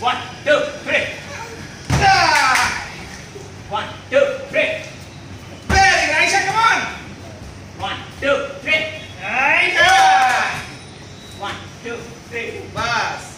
One, two, three. One, two, three. Very nice, come on. One, two, three. Nice. One, two, three. Bas.